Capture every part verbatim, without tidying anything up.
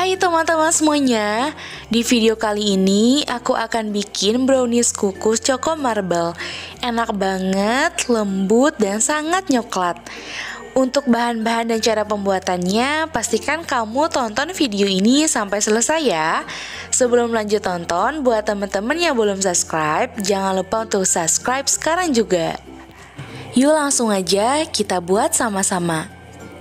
Hai teman-teman semuanya, di video kali ini aku akan bikin brownies kukus Choco Marble. Enak banget, lembut, dan sangat nyoklat. Untuk bahan-bahan dan cara pembuatannya, pastikan kamu tonton video ini sampai selesai ya. Sebelum lanjut tonton, buat teman-teman yang belum subscribe, jangan lupa untuk subscribe sekarang juga. Yuk langsung aja kita buat sama-sama.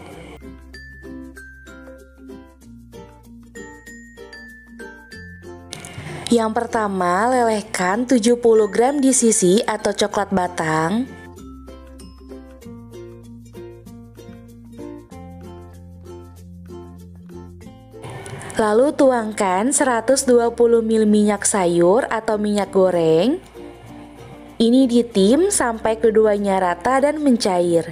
Yang pertama, lelehkan tujuh puluh gram D C C atau coklat batang. Lalu tuangkan seratus dua puluh mililiter minyak sayur atau minyak goreng. Ini ditim sampai keduanya rata dan mencair.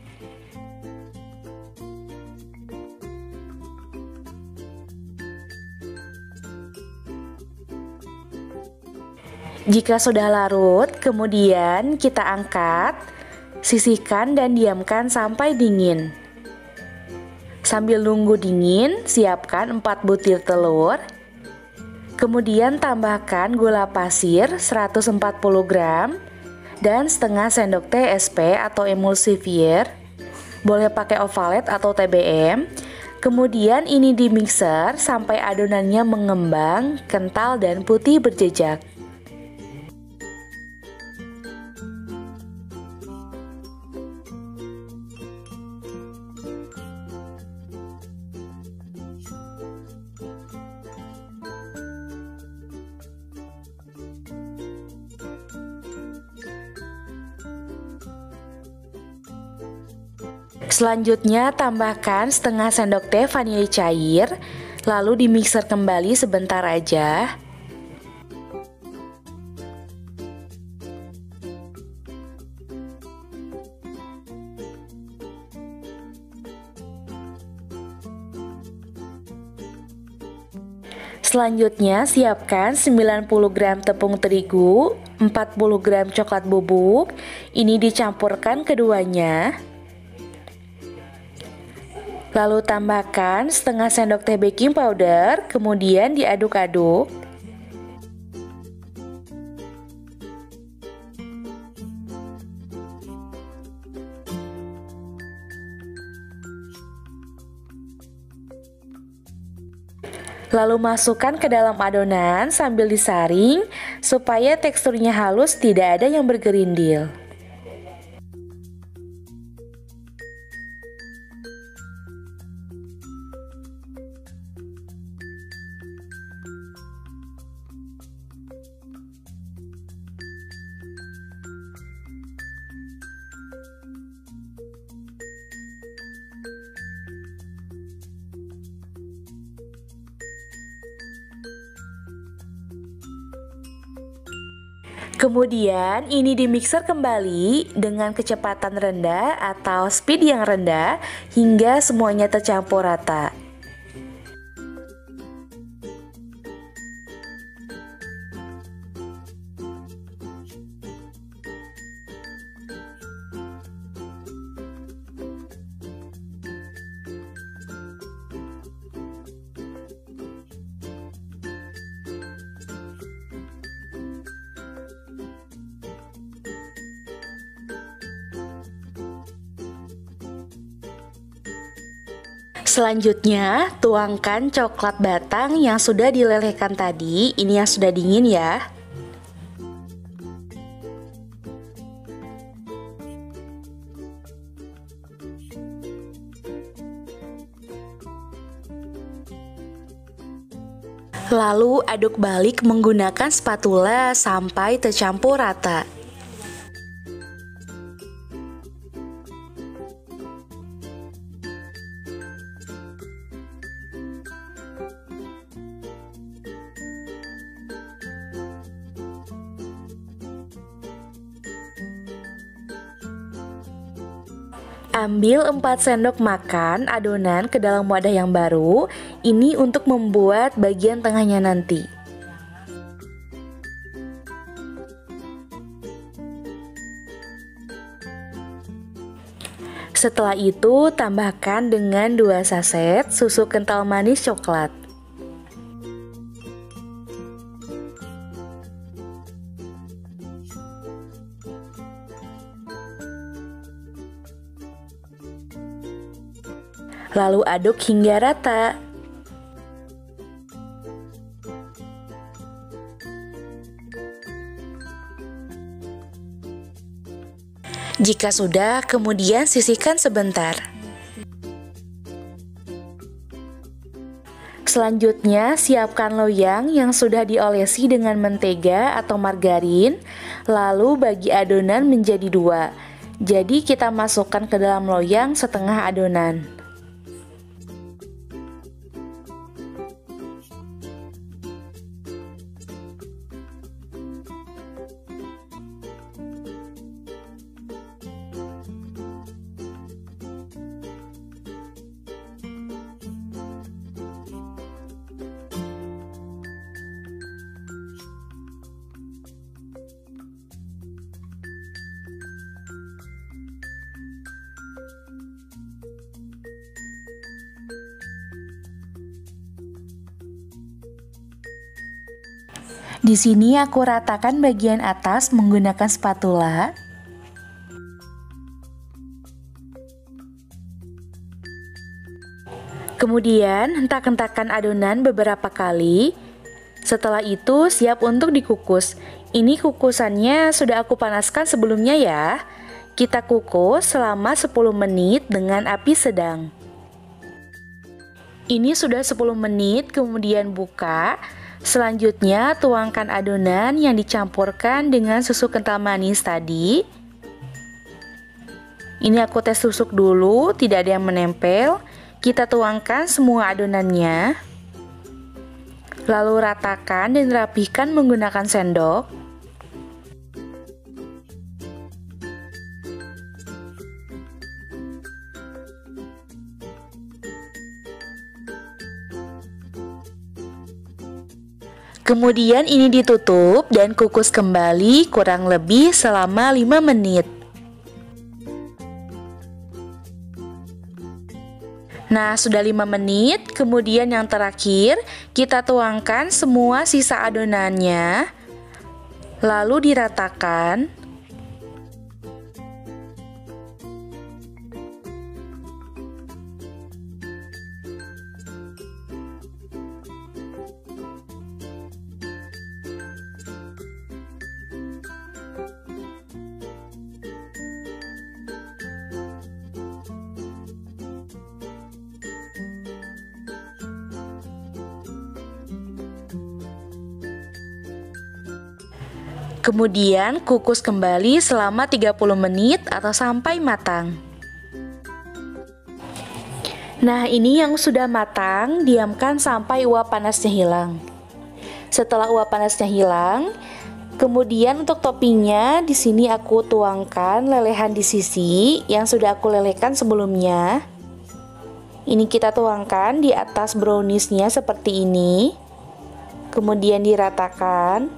Jika sudah larut, kemudian kita angkat, sisihkan dan diamkan sampai dingin. Sambil nunggu dingin, siapkan empat butir telur. Kemudian tambahkan gula pasir seratus empat puluh gram dan setengah sendok teh S P atau emulsifier. Boleh pakai ovalet atau T B M. Kemudian ini di mixer sampai adonannya mengembang, kental dan putih berjejak. Selanjutnya tambahkan setengah sendok teh vanili cair, lalu di mixer kembali sebentar aja. Selanjutnya siapkan sembilan puluh gram tepung terigu, empat puluh gram coklat bubuk. Ini dicampurkan keduanya. Lalu tambahkan setengah sendok teh baking powder, kemudian diaduk-aduk. Lalu masukkan ke dalam adonan sambil disaring supaya teksturnya halus, tidak ada yang bergerindil. Kemudian ini di mixer kembali dengan kecepatan rendah atau speed yang rendah hingga semuanya tercampur rata. Selanjutnya, tuangkan coklat batang yang sudah dilelehkan tadi. Ini yang sudah dingin ya. Lalu aduk balik menggunakan spatula sampai tercampur rata. Ambil empat sendok makan adonan ke dalam wadah yang baru. Ini untuk membuat bagian tengahnya nanti. Setelah itu tambahkan dengan dua saset susu kental manis coklat. Lalu aduk hingga rata. Jika sudah, kemudian sisihkan sebentar. Selanjutnya, siapkan loyang yang sudah diolesi dengan mentega atau margarin, lalu bagi adonan menjadi dua. Jadi kita masukkan ke dalam loyang setengah adonan. Di sini aku ratakan bagian atas menggunakan spatula. Kemudian hentak-hentakan adonan beberapa kali. Setelah itu siap untuk dikukus. Ini kukusannya sudah aku panaskan sebelumnya ya. Kita kukus selama sepuluh menit dengan api sedang. Ini sudah sepuluh menit, kemudian buka. Selanjutnya tuangkan adonan yang dicampurkan dengan susu kental manis tadi. Ini aku tes tusuk dulu, tidak ada yang menempel. Kita tuangkan semua adonannya. Lalu ratakan dan rapihkan menggunakan sendok. Kemudian ini ditutup dan kukus kembali kurang lebih selama lima menit. Nah, sudah lima menit, kemudian yang terakhir kita tuangkan semua sisa adonannya, lalu diratakan. Kemudian kukus kembali selama tiga puluh menit atau sampai matang. Nah, ini yang sudah matang, diamkan sampai uap panasnya hilang. Setelah uap panasnya hilang, kemudian untuk toppingnya di sini aku tuangkan lelehan di sisi yang sudah aku lelehkan sebelumnya. Ini kita tuangkan di atas browniesnya seperti ini. Kemudian diratakan.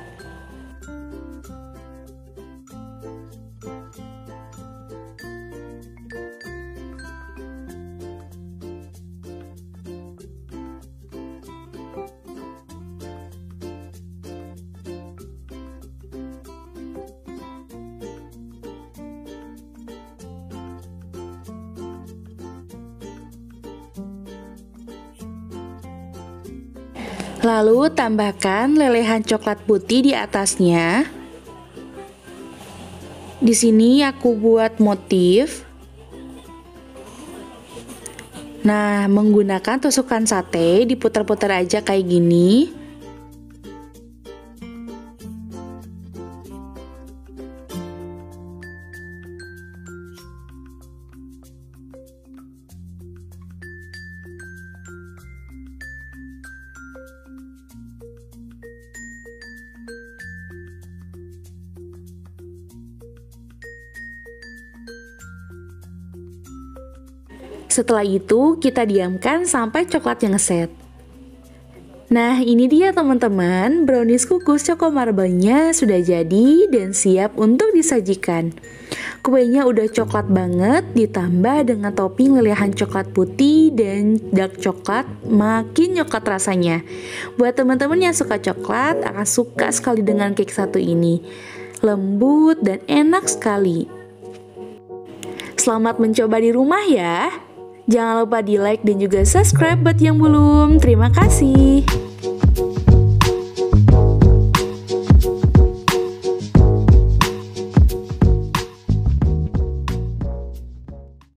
Lalu tambahkan lelehan coklat putih di atasnya. Di sini aku buat motif. Nah, menggunakan tusukan sate diputar-putar aja kayak gini. Setelah itu kita diamkan sampai coklatnya ngeset. Nah, ini dia teman-teman, brownies kukus Choco Marble-nya sudah jadi dan siap untuk disajikan. Kuenya udah coklat banget, ditambah dengan topping lelehan coklat putih dan dark coklat, makin nyoklat rasanya. Buat teman-teman yang suka coklat, akan suka sekali dengan cake satu ini. Lembut dan enak sekali. Selamat mencoba di rumah ya. Jangan lupa di like dan juga subscribe buat yang belum. Terima kasih.